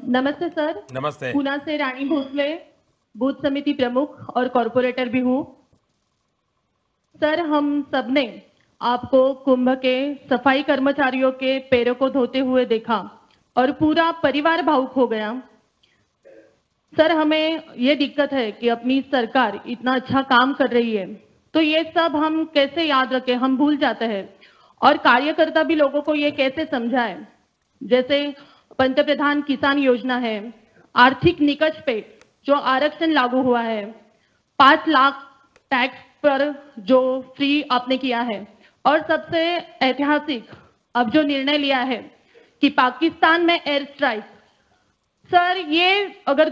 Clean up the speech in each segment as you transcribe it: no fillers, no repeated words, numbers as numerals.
नमस्ते सर। नमस्ते। पूना से रानी भोसले, बूथ समिति प्रमुख और कॉरपोरेटर भी हूँ। सर, हम सबने आपको कुंभ के सफाई कर्मचारियों के पैरों को धोते हुए देखा और पूरा परिवार भावुक हो गया। सर, हमें ये दिक्कत है कि अपनी सरकार इतना अच्छा काम कर रही है, तो ये सब हम कैसे याद रखें, हम भूल जाते हैं। और कार्यकर्ता भी लोगों को ये कैसे समझाए, जैसे पंतप्रधान किसान योजना है, आर्थिक निकष पे जो आरक्षण लागू हुआ है, 5 लाख टैक्स पर जो फ्री आपने किया है, और सबसे ऐतिहासिक अब जो निर्णय लिया है कि पाकिस्तान में एयर स्ट्राइक। सर, ये अगर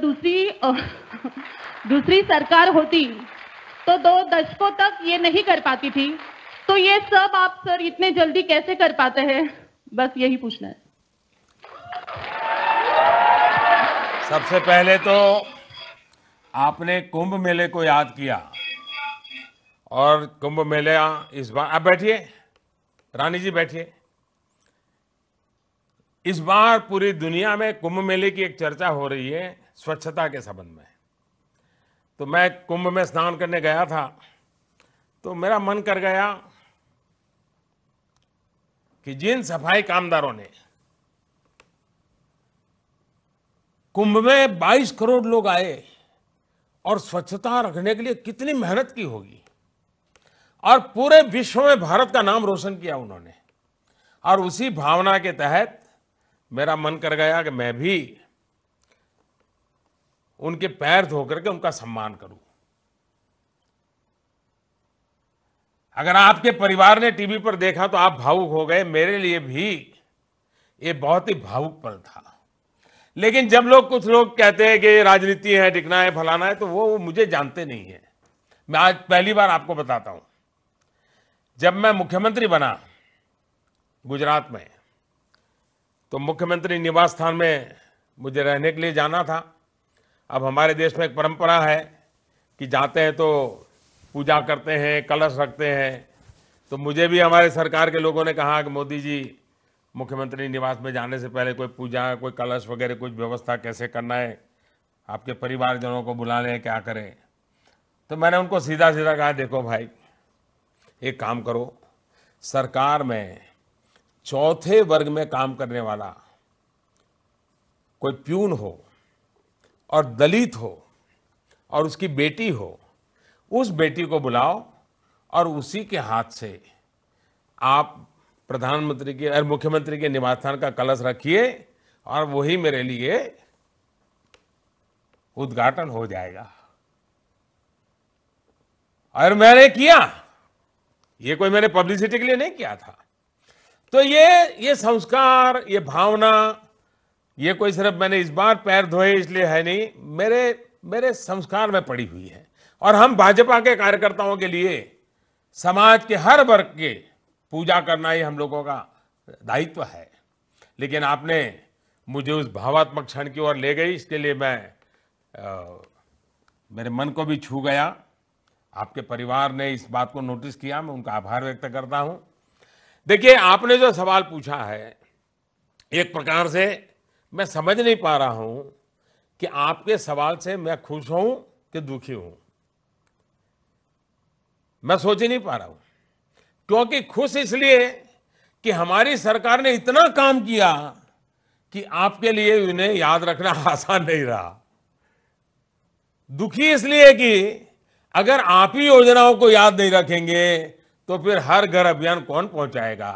दूसरी सरकार होती तो 2 दशकों तक ये नहीं कर पाती थी। तो ये सब आप सर इतने जल्दी कैसे कर पाते हैं, बस यही पूछना है। सबसे पहले तो आपने कुंभ मेले को याद किया और कुंभ मेला इस बार, आप बैठिए, रानी जी बैठिए। इस बार पूरी दुनिया में कुंभ मेले की एक चर्चा हो रही है स्वच्छता के संबंध में। तो मैं कुंभ में स्नान करने गया था तो मेरा मन कर गया कि जिन सफाई कामदारों ने, कुंभ में 22 करोड़ लोग आए और स्वच्छता रखने के लिए कितनी मेहनत की होगी और पूरे विश्व में भारत का नाम रोशन किया उन्होंने। और उसी भावना के तहत मेरा मन कर गया कि मैं भी उनके पैर धो करके उनका सम्मान करूं। अगर आपके परिवार ने टीवी पर देखा तो आप भावुक हो गए, मेरे लिए भी ये बहुत ही भावुक पल था। लेकिन जब कुछ लोग कहते हैं कि ये राजनीति है, टिकना है, फलाना है, तो वो मुझे जानते नहीं है। मैं आज पहली बार आपको बताता हूं, जब मैं मुख्यमंत्री बना गुजरात में, तो मुख्यमंत्री निवास स्थान में मुझे रहने के लिए जाना था। अब हमारे देश में एक परंपरा है कि जाते हैं तो पूजा करते हैं, कलश रखते हैं। तो मुझे भी हमारे सरकार के लोगों ने कहा कि मोदी जी, मुख्यमंत्री निवास में जाने से पहले कोई पूजा, कोई कलश वगैरह कुछ व्यवस्था कैसे करना है, आपके परिवारजनों को बुला लें, क्या करें। तो मैंने उनको सीधा सीधा कहा, देखो भाई, एक काम करो, सरकार में चौथे वर्ग में काम करने वाला कोई प्यून हो और दलित हो और उसकी बेटी हो, उस बेटी को बुलाओ और उसी के हाथ से आप प्रधानमंत्री के और मुख्यमंत्री के निवास स्थान का कलश रखिए और वही मेरे लिए उद्घाटन हो जाएगा। और मैंने किया। ये कोई मैंने पब्लिसिटी के लिए नहीं किया था। तो ये संस्कार, ये भावना, ये कोई सिर्फ मैंने इस बार पैर धोए इसलिए है नहीं, मेरे संस्कार में पड़ी हुई है। और हम भाजपा के कार्यकर्ताओं के लिए समाज के हर वर्ग के पूजा करना ही हम लोगों का दायित्व है। लेकिन आपने मुझे उस भावात्मक क्षण की ओर ले गई, इसके लिए मेरे मन को भी छू गया। आपके परिवार ने इस बात को नोटिस किया, मैं उनका आभार व्यक्त करता हूं। देखिए, आपने जो सवाल पूछा है, एक प्रकार से मैं समझ नहीं पा रहा हूं कि आपके सवाल से मैं खुश हूं कि दुखी हूं। मैं सोच ही नहीं पा रहा हूं। क्योंकि खुश इसलिए कि हमारी सरकार ने इतना काम किया कि आपके लिए उन्हें याद रखना आसान नहीं रहा। दुखी इसलिए कि अगर आप ही योजनाओं को याद नहीं रखेंगे तो फिर हर घर अभियान कौन पहुंचाएगा।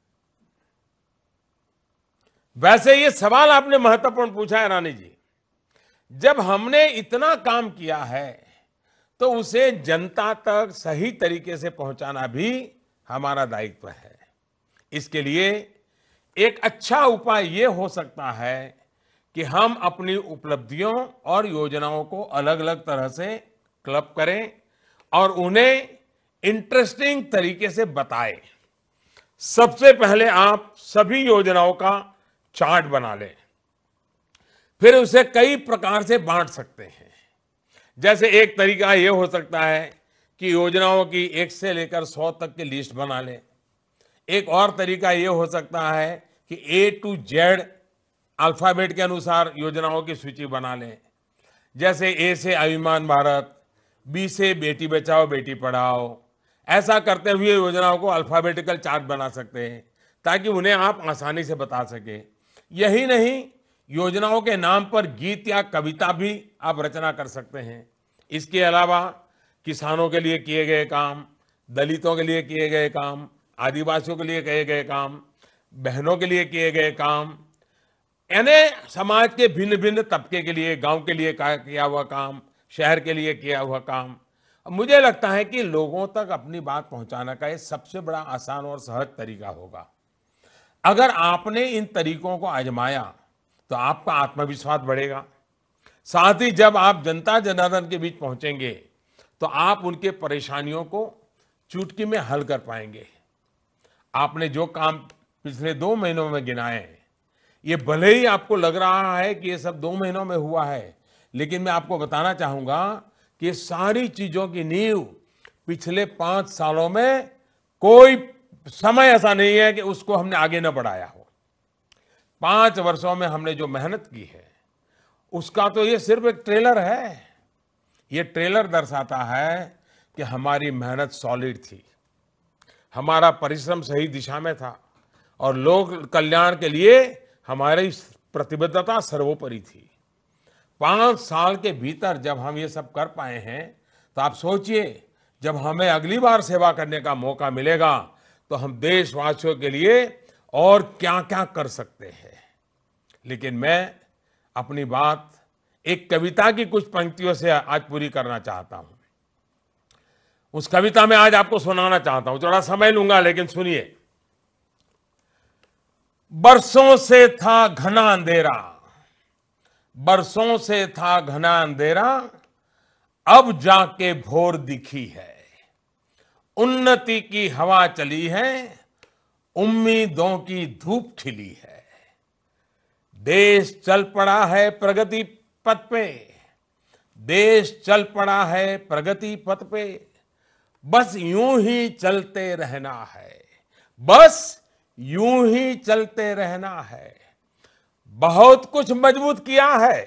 वैसे ये सवाल आपने महत्वपूर्ण पूछा है रानी जी। जब हमने इतना काम किया है तो उसे जनता तक सही तरीके से पहुंचाना भी हमारा दायित्व है। इसके लिए एक अच्छा उपाय ये हो सकता है कि हम अपनी उपलब्धियों और योजनाओं को अलग अलग तरह से क्लब करें और उन्हें इंटरेस्टिंग तरीके से बताएं। सबसे पहले आप सभी योजनाओं का चार्ट बना लें, फिर उसे कई प्रकार से बांट सकते हैं। जैसे एक तरीका यह हो सकता है कि योजनाओं की 1 से लेकर 100 तक की लिस्ट बना लें। एक और तरीका यह हो सकता है कि A to Z अल्फाबेट के अनुसार योजनाओं की सूची बना लें। जैसे ए से आयुष्मान भारत, बी से बेटी बचाओ बेटी पढ़ाओ। ऐसा करते हुए योजनाओं को अल्फाबेटिकल चार्ट बना सकते हैं ताकि उन्हें आप आसानी से बता सकें। यही नहीं, योजनाओं के नाम पर गीत या कविता भी आप रचना कर सकते हैं। इसके अलावा किसानों के लिए किए गए काम, दलितों के लिए किए गए काम, आदिवासियों के लिए किए गए काम, बहनों के लिए किए गए काम, यानी समाज के भिन्न भिन्न तबके के लिए, गांव के लिए किया हुआ काम, शहर के लिए किया हुआ काम। मुझे लगता है कि लोगों तक अपनी बात पहुंचाने का ये सबसे बड़ा आसान और सहज तरीका होगा। अगर आपने इन तरीकों को आजमाया तो आपका आत्मविश्वास बढ़ेगा। साथ ही जब आप जनता जनार्दन के बीच पहुंचेंगे तो आप उनके परेशानियों को चुटकी में हल कर पाएंगे। आपने जो काम पिछले 2 महीनों में गिनाए, ये भले ही आपको लग रहा है कि ये सब 2 महीनों में हुआ है, लेकिन मैं आपको बताना चाहूंगा कि ये सारी चीजों की नींव पिछले 5 सालों में कोई समय ऐसा नहीं है कि उसको हमने आगे न बढ़ाया हो। 5 वर्षों में हमने जो मेहनत की है उसका तो ये सिर्फ एक ट्रेलर है। ये ट्रेलर दर्शाता है कि हमारी मेहनत सॉलिड थी, हमारा परिश्रम सही दिशा में था और लोक कल्याण के लिए हमारी प्रतिबद्धता सर्वोपरि थी। 5 साल के भीतर जब हम ये सब कर पाए हैं तो आप सोचिए, जब हमें अगली बार सेवा करने का मौका मिलेगा तो हम देशवासियों के लिए और क्या क्या कर सकते हैं। लेकिन मैं अपनी बात एक कविता की कुछ पंक्तियों से आज पूरी करना चाहता हूं। उस कविता में आज आपको सुनाना चाहता हूं। थोड़ा समय लूंगा लेकिन सुनिए। बरसों से था घना अंधेरा, बरसों से था घना अंधेरा, अब जाके भोर दिखी है। उन्नति की हवा चली है, उम्मीदों की धूप खिली है। देश चल पड़ा है प्रगति पथ पे, देश चल पड़ा है प्रगति पथ पे, बस यूं ही चलते रहना है, बस यूं ही चलते रहना है। बहुत कुछ मजबूत किया है,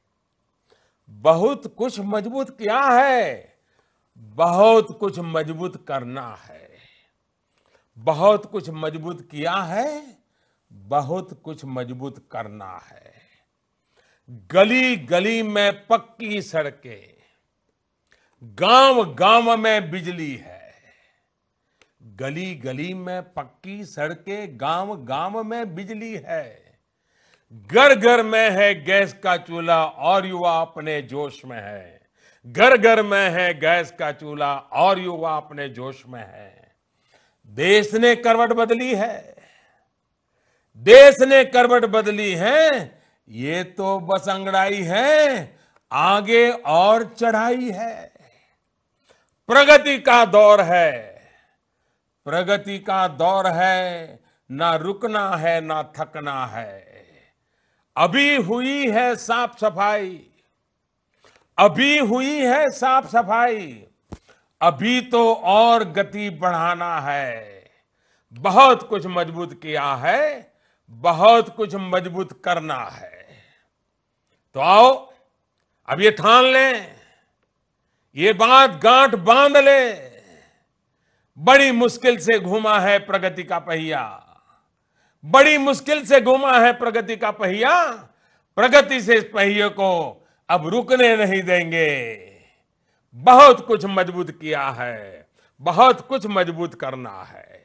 बहुत कुछ मजबूत किया है, बहुत कुछ मजबूत करना है। बहुत कुछ मजबूत किया है, बहुत कुछ मजबूत करना है। गली गली में पक्की सड़कें, गांव गांव में बिजली है। गली गली में पक्की सड़कें, गांव गांव में बिजली है। घर घर में है गैस का चूल्हा और युवा अपने जोश में है। घर घर में है गैस का चूल्हा और युवा अपने जोश में है। देश ने करवट बदली है, देश ने करवट बदली है, ये तो बस अंगड़ाई है, आगे और चढ़ाई है। प्रगति का दौर है, प्रगति का दौर है, ना रुकना है ना थकना है। अभी हुई है साफ सफाई, अभी हुई है साफ सफाई, अभी तो और गति बढ़ाना है। बहुत कुछ मजबूत किया है, बहुत कुछ मजबूत करना है। तो आओ अब ये ठान लें, ये बात गांठ बांध ले। बड़ी मुश्किल से घूमा है प्रगति का पहिया, बड़ी मुश्किल से घूमा है प्रगति का पहिया। प्रगति से इस पहिए को अब रुकने नहीं देंगे। बहुत कुछ मजबूत किया है, बहुत कुछ मजबूत करना है।